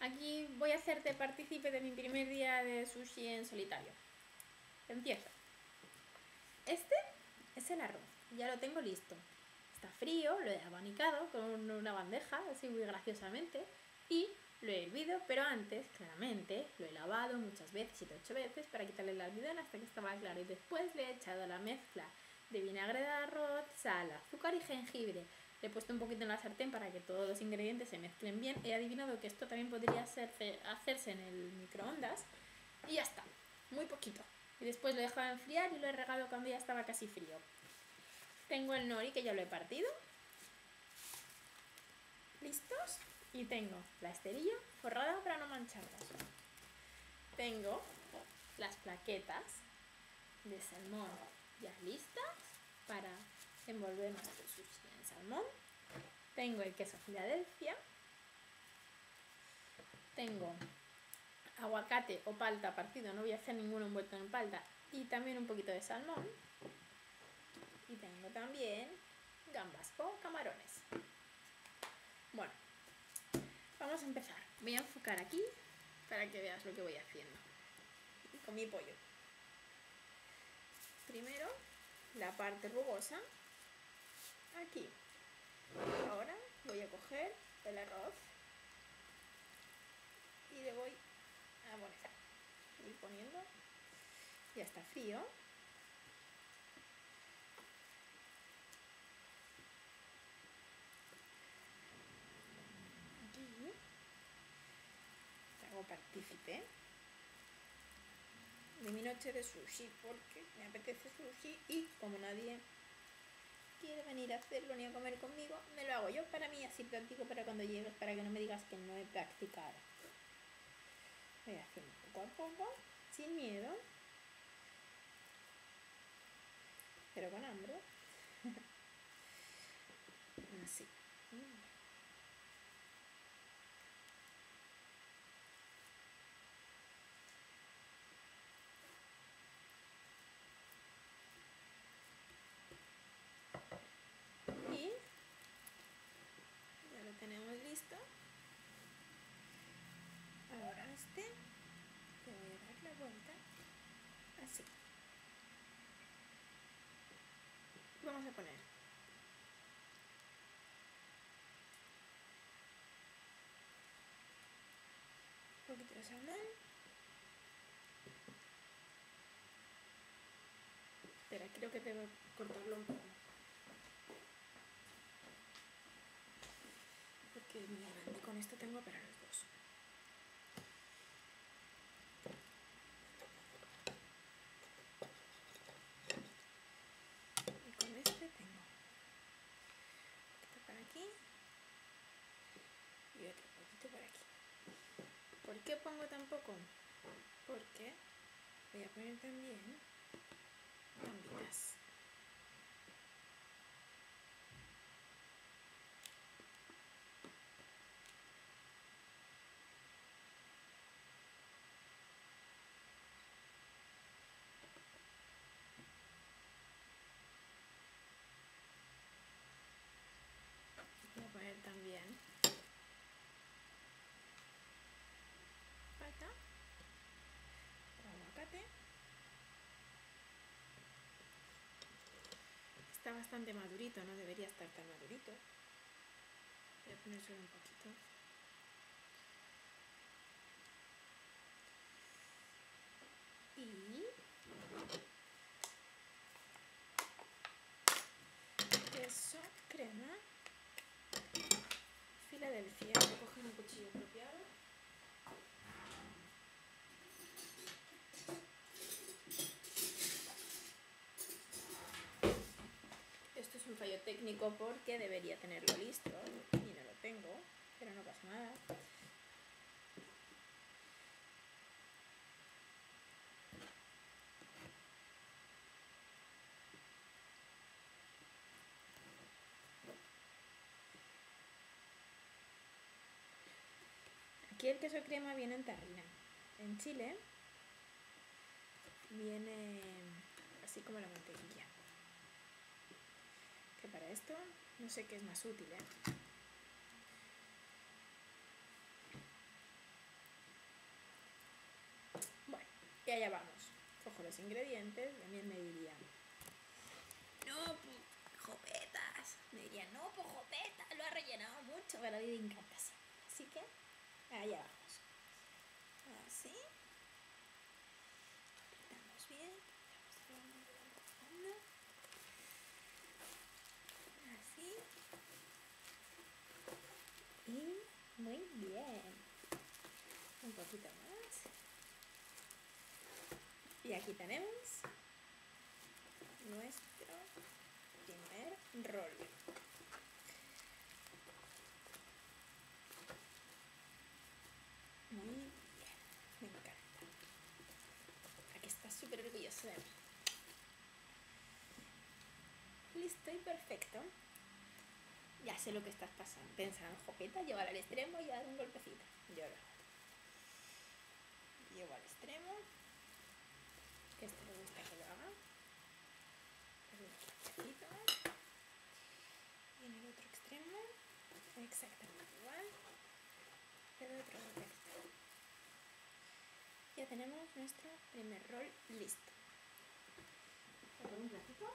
Aquí voy a hacerte partícipe de mi primer día de sushi en solitario. Empiezo. Este es el arroz, ya lo tengo listo. Está frío, lo he abanicado con una bandeja, así muy graciosamente, y lo he hervido, pero antes, claramente, lo he lavado muchas veces, 7 8 veces, para quitarle el almidón hasta que estaba claro. Y después le he echado la mezcla de vinagre de arroz, sal, azúcar y jengibre. Le he puesto un poquito en la sartén para que todos los ingredientes se mezclen bien. He adivinado que esto también podría hacerse en el microondas. Y ya está, muy poquito. Y después lo he dejado enfriar y lo he regado cuando ya estaba casi frío. Tengo el nori que ya lo he partido. ¿Listos? Y tengo la esterilla forrada para no mancharlas. Tengo las plaquetas de salmón ya listas para envolver nuestro sushi en salmón. Tengo el queso Filadelfia. Tengo aguacate o palta partido, no voy a hacer ninguno envuelto en palta, y también un poquito de salmón. Y tengo también gambas o camarones. Bueno, vamos a empezar. Voy a enfocar aquí para que veas lo que voy haciendo. Y con mi pollo. Primero, la parte rugosa. Aquí. Ahora voy a coger el arroz y le voy a poner. Ir poniendo. Ya está frío. Aquí. Te hago partícipe de mi noche de sushi porque me apetece sushi y como nadie quiere venir a hacerlo ni a comer conmigo, me lo hago yo para mí, así practico para cuando llegues, para que no me digas que no he practicado. Voy haciendo poco a poco, sin miedo, pero con hambre. Así. Y ya lo tenemos listo. Ahora le voy a dar la vuelta, así. Vamos a poner un poquito de salmón. Espera, creo que tengo que cortarlo un poco, porque es muy grande. Con esto tengo para los dos. Y con este tengo un poquito para aquí y otro poquito por aquí. ¿Por qué pongo tan poco? Porque voy a poner también gambitas. Voy a poner también palta, aguacate. Está bastante madurito, no debería estar tan madurito. Voy a poner solo un poquito. Y queso, crema, Filadelfia. Voy a coger un cuchillo apropiado. Esto es un fallo técnico porque debería tenerlo listo y no lo tengo, pero no pasa nada. Aquí el queso crema viene en tarrina. En Chile viene así como la mantequilla. Que para esto no sé qué es más útil, allá vamos. Cojo los ingredientes, también me dirían, no, jopetas. Me dirían, no, pues jopetas, lo ha rellenado mucho, pero a mí me encanta así. Así que, allá vamos. Así. Apretamos bien. Así. Y muy bien. Un poquito más. Y aquí tenemos nuestro primer rol. Muy bien, me encanta. Aquí está súper orgulloso de mí. Listo y perfecto. Ya sé lo que estás pasando. Pensando, jopeta, llevar al extremo y dar un golpecito. Yo lo hago. Llevo al extremo. Que esto me gusta que lo haga. Un golpecito. Y en el otro extremo, exactamente igual. Pero otro golpecito. Ya tenemos nuestro primer rol listo. ¿Por un ratito?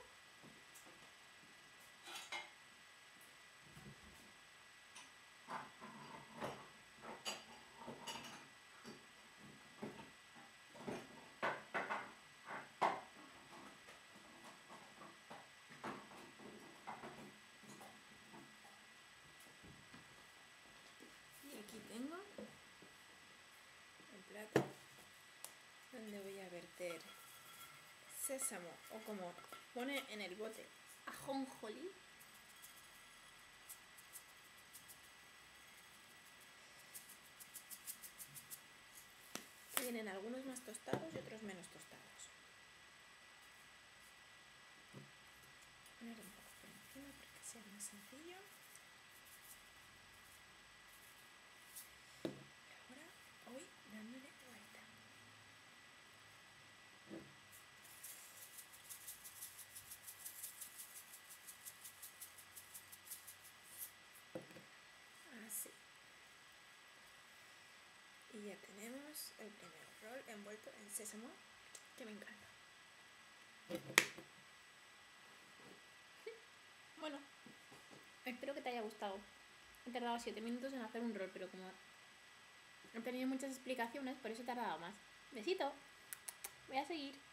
Y aquí tengo el plato donde voy a verter sésamo, o como pone en el bote, ajonjolí. Vienen algunos más tostados y otros menos tostados. Poner un poco por encima para que sea más sencillo. Y ahora voy dándole vuelta. Así. Y ya tenemos el primer rol envuelto en sésamo, que me encanta. Bueno, espero que te haya gustado. He tardado 7 minutos en hacer un rol, pero como he tenido muchas explicaciones, por eso he tardado más. Besito. Voy a seguir.